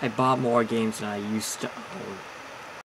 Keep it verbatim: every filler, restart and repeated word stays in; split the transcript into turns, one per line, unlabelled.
I bought more games than I used to own.